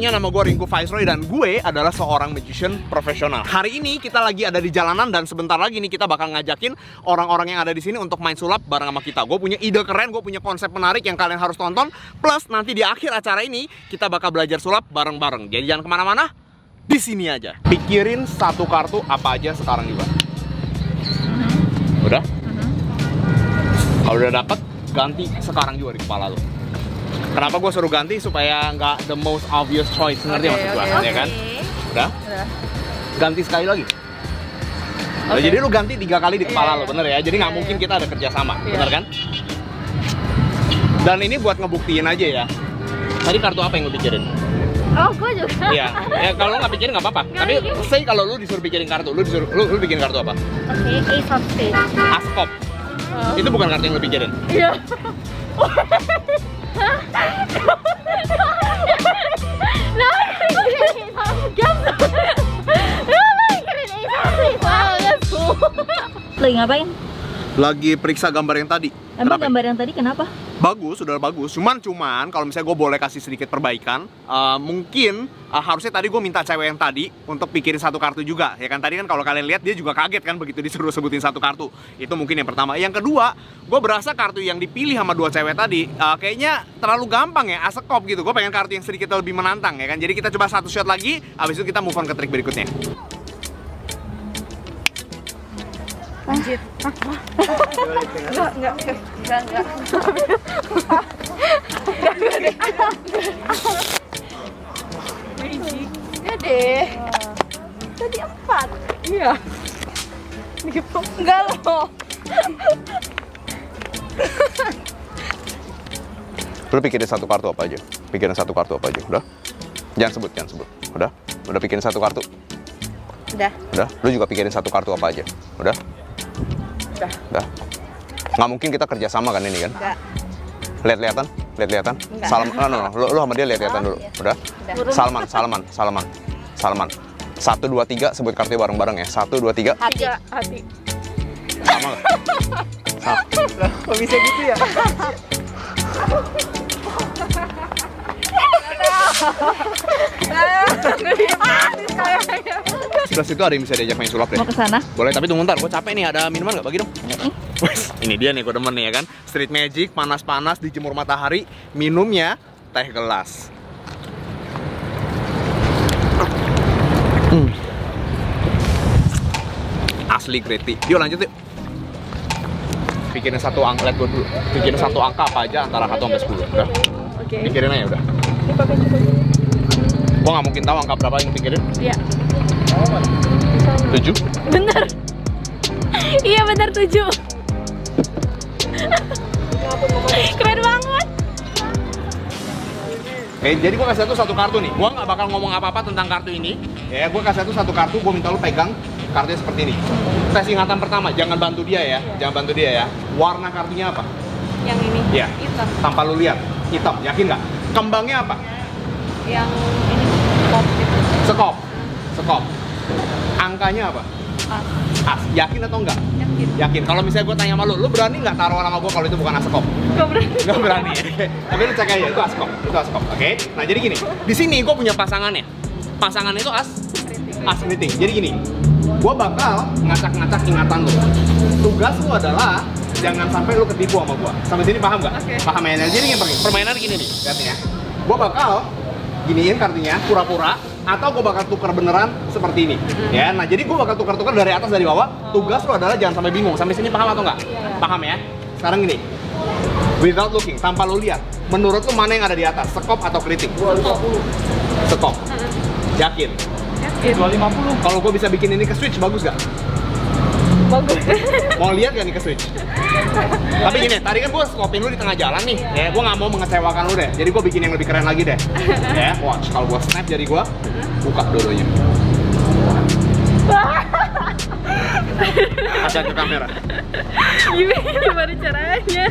semuanya, nama gue Ringo Viceroy dan gue adalah seorang magician profesional. Hari ini kita lagi ada di jalanan dan sebentar lagi nih kita bakal ngajakin orang-orang yang ada di sini untuk main sulap bareng sama kita. Gue punya ide keren, gue punya konsep menarik yang kalian harus tonton. Plus nanti di akhir acara ini kita bakal belajar sulap bareng-bareng. Jadi jangan kemana-mana, di sini aja. Pikirin satu kartu apa aja sekarang juga. Udah? Kalau udah dapet, ganti sekarang juga di kepala lo. Kenapa gue suruh ganti? Supaya nggak the most obvious choice, ngerti maksud gue? Ya kan? Udah? Ganti sekali lagi. Nah, jadi lu ganti 3 kali di kepala lo, bener ya? Jadi nggak mungkin kita ada kerja sama, bener kan? Dan ini buat ngebuktiin aja ya. Tadi kartu apa yang lu pikirin? Oh, gue juga. Iya, ya kalau lu nggak pikirin nggak apa-apa. Tapi say kalau lu disuruh pikirin kartu, lu bikin kartu apa? Oke, Ace of Spades. Askop. Itu bukan kartu yang lu pikirin. Iya. Lagi ngapain? Lagi periksa gambar yang tadi. Emang gambar yang tadi kenapa? Bagus, sudah bagus. Cuman kalau misalnya gue boleh kasih sedikit perbaikan, mungkin harusnya tadi gue minta cewek yang tadi untuk pikirin satu kartu juga. Ya kan tadi kan kalau kalian lihat dia juga kaget kan begitu disuruh sebutin satu kartu. Itu mungkin yang pertama. Yang kedua, gue berasa kartu yang dipilih sama 2 cewek tadi kayaknya terlalu gampang ya, asekop gitu. Gue pengen kartu yang sedikit lebih menantang ya kan. Jadi kita coba satu shot lagi, habis itu kita move on ke trik berikutnya. Anjir. Enggak. Magic. Ya deh. Tadi 4. Iya. Enggak loh. Lu pikirin satu kartu apa aja? Pikirin satu kartu apa aja, udah? Jangan sebut. Udah pikirin satu kartu. Udah. Lu juga pikirin satu kartu apa aja? Udah? Udah. Nggak mungkin kita kerja sama kan ini kan? Enggak. Lihat-lihatan? Salam, lu sama dia lihat-lihatan dulu. Udah? Salaman. 1, 2, 3 sebut kartunya bareng-bareng ya. 1, 2, 3. Hati. Sama nggak? Sama. Kok bisa gitu ya? Sebelah situ ada yang bisa diajak main sulap deh. Mau ke sana? Boleh, tapi tunggu ntar. Gue capek nih, ada minuman nggak? Bagi dong. Wes, ini dia nih, gue demen nih ya kan. Street Magic, panas-panas, dijemur matahari. Minumnya teh gelas. Asli great tea. Yuk lanjut yuk. Pikirin satu angka, lihat gue dulu. Pikirin satu angka apa aja antara 1 sampai 10. Udah. Oke. Pikirin aja udah. Gue nggak mungkin tahu angka berapa yang pikirin. Iya. 7. Bener. Iya bener 7. Keren banget. Jadi gue kasih satu kartu nih. Gue nggak bakal ngomong apa-apa tentang kartu ini. Ya, gue kasih satu kartu. Gue minta lu pegang kartunya seperti ini. Tes ingatan pertama, jangan bantu dia ya. Warna kartunya apa? Yang ini. Iya. Hitam. Tanpa lu lihat. Hitam. Yakin nggak? Kembangnya apa? Yang ini. Pop gitu. Sekop. Angkanya apa? As. Yakin atau enggak? Yakin. Kalau misalnya gue tanya sama lu berani nggak taruh sama gue kalau itu bukan as sekop? Nggak berani. Tapi lu cek aja, itu as sekop. Oke? Nah jadi gini, di sini gue punya pasangannya. Pasangannya itu as keriting. Jadi gini, gue bakal ngacak-ngacak ingatan lu. Tugas lu adalah jangan sampai lu ketipu sama gue. Sampai sini paham nggak? Okay. Paham ya? Jadi permainan gini nih, lihatin ya. Gue bakal giniin kartunya, pura-pura, atau gue bakal tukar beneran seperti ini. Ya, nah jadi gue bakal tukar-tukar dari atas dari bawah. Tugas lo adalah jangan sampai bingung. Sampai sini paham atau enggak? Paham ya? Sekarang gini, without looking, tanpa lo lihat, menurut lo mana yang ada di atas, sekop atau keriting? 250. Sekop. Yakin? 250. Kalau gue bisa bikin ini ke switch, bagus gak? Bagus. Mau lihat gak nih ke switch? Tapi gini, tadi kan gue skopin lu di tengah jalan nih. Ya, gue nggak mau mengecewakan lu deh. Jadi gue bikin yang lebih keren lagi deh. Ya, watch. Kalau gue snap jari gue, buka dulunya. Ada ke kamera. Gimana caranya?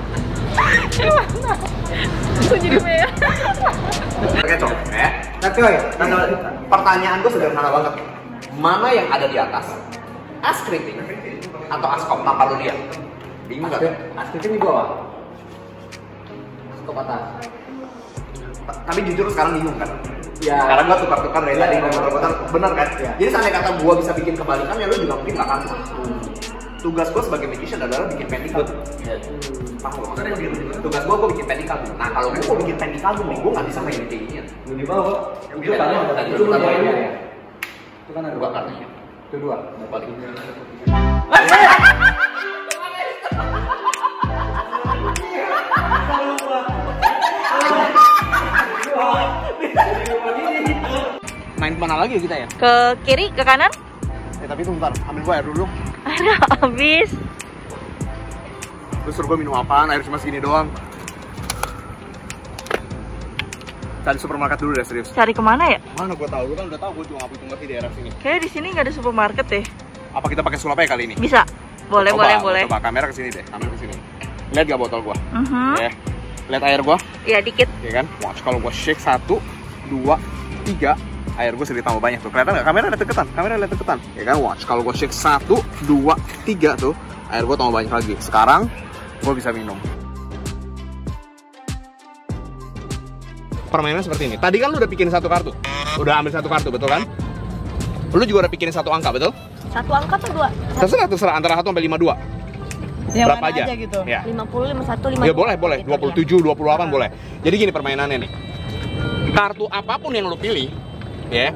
Aku jadi merah. Oke, cok. Ya. Nanti lagi. Pertanyaan gue sederhana banget. Mana yang ada di atas? As keriting atau as kop tanpa lu lihat? Bingung gak? As keriting di bawah. As kop atas. Tapi jujur sekarang bingung kan? Ya. Karena gua tukar-tukar dari tadi gua muter-muter, bener kan? Ya. Jadi seandainya kata gua bisa bikin kebalikan, ya lu juga mungkin nggak akan. Tugas gua sebagai magician adalah bikin pentacle. Tugas gua bikin pentacle. Nah kalau gua bikin pentacle nih, gua nggak bisa main kayak gini. Di bawah. Itu kan Itu kan ada dua kartunya. Itu dua. Balik. Main kemana lagi kita ya? Ke kiri, ke kanan? Tapi itu bentar, ambil gua air dulu. Aduh, habis. Terus suruh gua minum apaan, air cuma segini doang. Cari supermarket dulu deh, serius. Cari kemana ya? Mana gua tahu, lu kan udah tahu gua juga nggak di daerah sini. Kayaknya di sini nggak ada supermarket deh. Apa kita pakai sulap aja kali ini? Bisa. Boleh, boleh. Coba kamera kesini deh, kamera kesini. Lihat gak botol gua? Mhm. Lihat air gua? Iya, dikit. Ya kan? Watch kalau gua shake 1, 2, 3, air gua sedikit tambah banyak tuh. Kelihatan nggak? Kamera lihat deketan, Ya kan? Watch kalau gua shake 1, 2, 3 tuh, air gua tambah banyak lagi. Sekarang gua bisa minum. Permainan seperti ini. Tadi kan lu udah bikin satu kartu. Udah ambil satu kartu, betul kan? Lu juga udah bikin satu angka, betul? Satu angka tuh dua? Terserah antara 1 sampai 52. Yang berapa mana aja gitu? Ya. 50, 51, 52. Ya boleh. 27, 28 boleh. Jadi gini permainannya nih. Kartu apapun yang lu pilih, ya,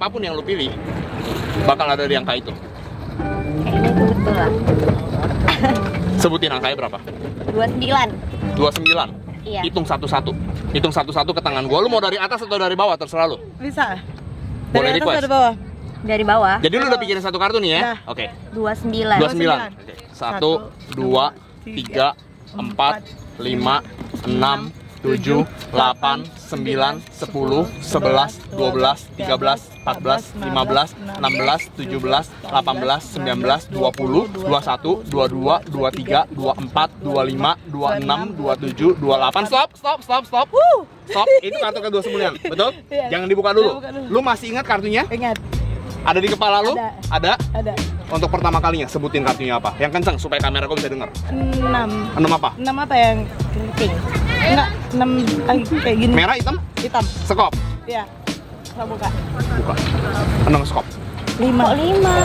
bakal ada di angka itu. Kayaknya itu betul lah. Sebutin angkanya berapa? 29. 29. Iya. Hitung satu-satu. Hitung satu-satu ke tangan gua. Lu mau dari atas atau dari bawah, terserah lu. Bisa. Boleh Dari atas request. atau dari bawah? Dari bawah. Jadi lu udah pikirin satu kartu nih ya? Udah. Oke. 29. 29. Oke. 1, 2, 3, 4, 5, 6, 7, 8, 9, 10, 11, 12, 13, 14, 15, 16, 17, 18, 19, 20, 21, 22, 23, 24, 25, 26, 27, 28. Stop. Stop. Itu kartu kedua sembilan, betul? Iya. Jangan dibuka dulu. Jangan buka dulu. Lu masih ingat kartunya? Ingat. Ada di kepala lu? Ada. Ada? Untuk pertama kalinya, sebutin kartunya apa? Yang kenceng supaya kamera gua bisa denger. 6. 6 apa? 6 apa yang keriting? Enggak, 6 kayak gini. Merah, hitam? Hitam. Sekop? Iya. Nggak buka. Buka. 6 sekop. 5. 5.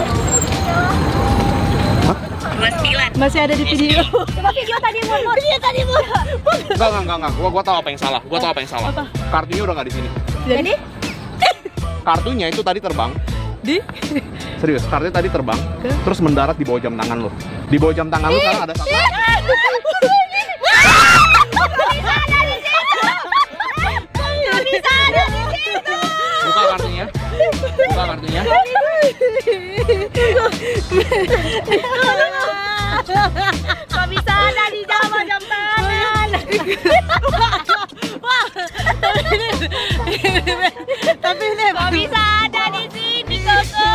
Hah? 29. Masih ada di video. Coba video tadi Mun. Enggak. Gua tahu apa yang salah. Apa? Kartunya udah nggak di sini. Jadi Kartunya itu tadi terbang. Di? Serius, kartunya tadi terbang. Terus mendarat di bawah jam tangan lo. Di bawah jam tangan lo sekarang ada satu. Buka kartunya. kok bisa ada di jam tangan? Tapi ini Kok bisa ada di sini, Koko?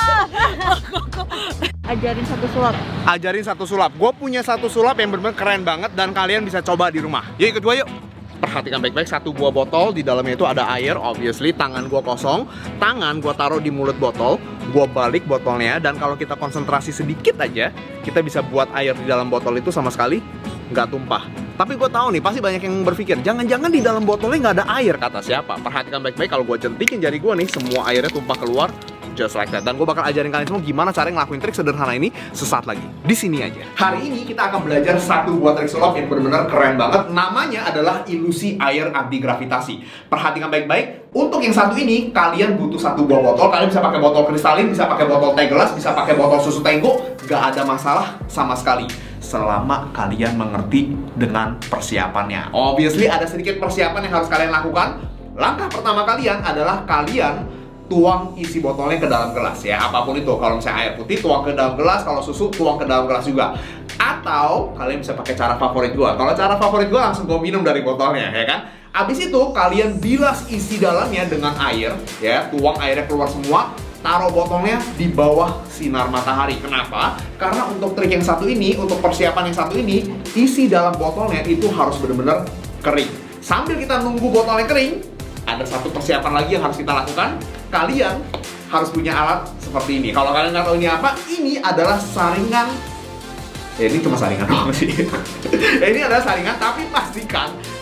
Ajarin satu sulap. Gue punya satu sulap yang benar-benar keren banget dan kalian bisa coba di rumah. Yuk ikut gue yuk. Perhatikan baik-baik, satu buah botol, di dalamnya itu ada air, obviously. Tangan gua kosong, tangan gua taruh di mulut botol, gua balik botolnya, dan kalau kita konsentrasi sedikit aja, kita bisa buat air di dalam botol itu sama sekali nggak tumpah. Tapi gue tahu nih, pasti banyak yang berpikir, jangan-jangan di dalam botolnya nggak ada air, kata siapa? Perhatikan baik-baik, kalau gue jentikin jari gue nih, semua airnya tumpah keluar, just like that. Dan gue bakal ajarin kalian semua gimana cara ngelakuin trik sederhana ini sesaat lagi. Di sini aja. Hari ini kita akan belajar satu buah trik sulap yang benar-benar keren banget. Namanya adalah ilusi air anti gravitasi. Perhatikan baik-baik. Untuk yang satu ini, kalian butuh satu buah botol. Kalian bisa pakai botol kristalin, bisa pakai botol teh gelas, bisa pakai botol susu tenggo. Gak ada masalah sama sekali, selama kalian mengerti dengan persiapannya. Obviously ada sedikit persiapan yang harus kalian lakukan. Langkah pertama kalian adalah kalian tuang isi botolnya ke dalam gelas ya. Apapun itu, kalau misalnya air putih tuang ke dalam gelas, kalau susu tuang ke dalam gelas juga. Atau kalian bisa pakai cara favorit gua. Kalau cara favorit gua langsung gua minum dari botolnya ya kan. Abis itu kalian bilas isi dalamnya dengan air ya, tuang airnya keluar semua. Taruh botolnya di bawah sinar matahari. Kenapa? Karena untuk trik yang satu ini, untuk persiapan yang satu ini, isi dalam botolnya itu harus benar-benar kering. Sambil kita nunggu botolnya kering, ada satu persiapan lagi yang harus kita lakukan. Kalian harus punya alat seperti ini. Kalau kalian nggak tahu ini apa, ini adalah saringan. Ya, ini cuma saringan doang sih. Ini adalah saringan, tapi pastikan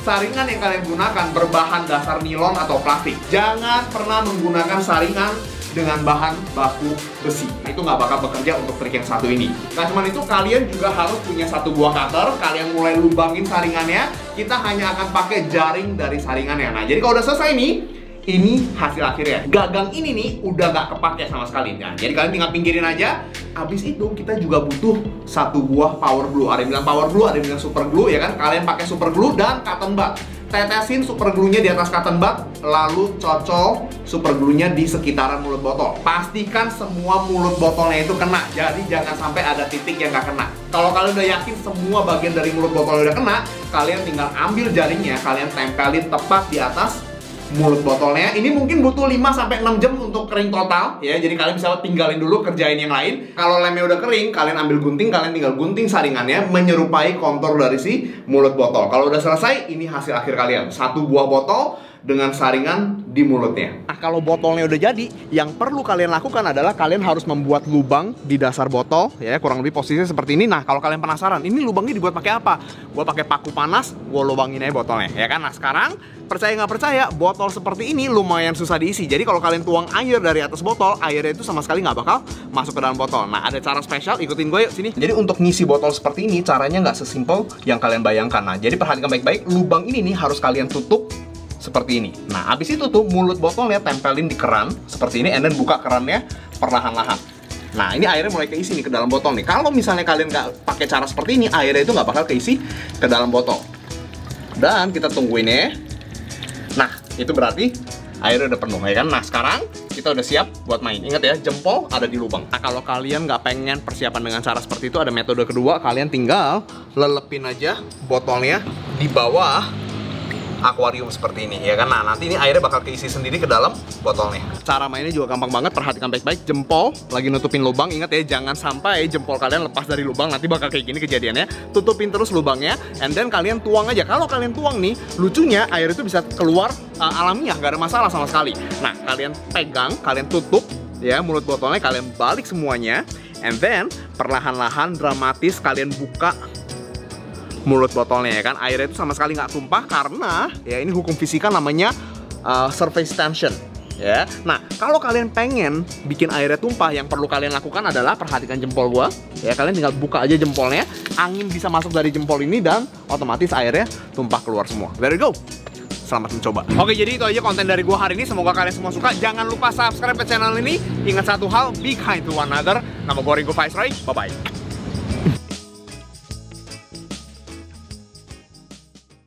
saringan yang kalian gunakan berbahan dasar nilon atau plastik. Jangan pernah menggunakan saringan dengan bahan baku besi. Itu nggak bakal bekerja untuk trik yang satu ini. Nah, cuman itu kalian juga harus punya satu buah cutter. Kalian mulai lubangin saringannya. Kita hanya akan pakai jaring dari saringannya. Nah, jadi kalau udah selesai nih, ini hasil akhirnya. Gagang ini nih udah nggak kepake sama sekali. Nah, jadi kalian tinggal pinggirin aja. Abis itu kita juga butuh satu buah power glue. Ada yang bilang power glue, ada yang bilang super glue ya kan. Kalian pakai super glue dan cotton bud. Tetesin super glue-nya di atas cotton bud, lalu cocol super glue-nya di sekitaran mulut botol. Pastikan semua mulut botolnya itu kena. Jadi jangan sampai ada titik yang nggak kena. Kalau kalian udah yakin semua bagian dari mulut botolnya udah kena, kalian tinggal ambil jaringnya, kalian tempelin tepat di atas mulut botolnya. Ini mungkin butuh 5-6 jam untuk kering total ya. Jadi kalian bisa tinggalin dulu, kerjain yang lain. Kalau lemnya udah kering, kalian ambil gunting, kalian tinggal gunting saringannya menyerupai kontur dari si mulut botol. Kalau udah selesai, ini hasil akhir kalian. Satu buah botol dengan saringan di mulutnya. Nah, kalau botolnya udah jadi, yang perlu kalian lakukan adalah kalian harus membuat lubang di dasar botol ya, kurang lebih posisinya seperti ini. Nah, kalau kalian penasaran, ini lubangnya dibuat pakai apa? Gua pakai paku panas, gua lubangin aja botolnya ya kan. Nah, sekarang percaya nggak percaya, botol seperti ini lumayan susah diisi. Jadi kalau kalian tuang air dari atas botol, airnya itu sama sekali nggak bakal masuk ke dalam botol. Nah, ada cara spesial, ikutin gue yuk sini. Jadi untuk ngisi botol seperti ini, caranya nggak sesimpel yang kalian bayangkan. Nah, jadi perhatikan baik-baik, lubang ini nih harus kalian tutup seperti ini. Nah, abis itu tuh mulut botolnya tempelin di keran seperti ini, and then buka kerannya perlahan-lahan. Nah, ini airnya mulai keisi nih ke dalam botol nih. Kalau misalnya kalian nggak pakai cara seperti ini, airnya itu nggak bakal keisi ke dalam botol. Dan kita tungguin ya. Nah, itu berarti airnya udah penuh ya kan. Nah, sekarang kita udah siap buat main. Ingat ya, jempol ada di lubang. Nah, kalau kalian nggak pengen persiapan dengan cara seperti itu, ada metode kedua. Kalian tinggal lelepin aja botolnya di bawah akuarium seperti ini ya kan. Nah, nanti ini airnya bakal keisi sendiri ke dalam botolnya. Cara mainnya juga gampang banget, perhatikan baik-baik. Jempol lagi nutupin lubang, ingat ya, jangan sampai jempol kalian lepas dari lubang, nanti bakal kayak gini kejadiannya. Tutupin terus lubangnya, and then kalian tuang aja. Kalau kalian tuang nih, lucunya air itu bisa keluar alamiah, nggak ada masalah sama sekali. Nah, kalian pegang, kalian tutup ya mulut botolnya, kalian balik semuanya, and then perlahan-lahan dramatis kalian buka mulut botolnya ya kan. Airnya itu sama sekali nggak tumpah karena ya ini hukum fisika namanya surface tension ya. Nah, kalau kalian pengen bikin airnya tumpah, yang perlu kalian lakukan adalah perhatikan jempol gua ya. Kalian tinggal buka aja jempolnya, angin bisa masuk dari jempol ini dan otomatis airnya tumpah keluar semua. There you go. Selamat mencoba. Oke, jadi itu aja konten dari gua hari ini. Semoga kalian semua suka. Jangan lupa subscribe ke channel ini. Ingat satu hal, be kind to one another. Nama gua Ringo Viceroy. Bye bye.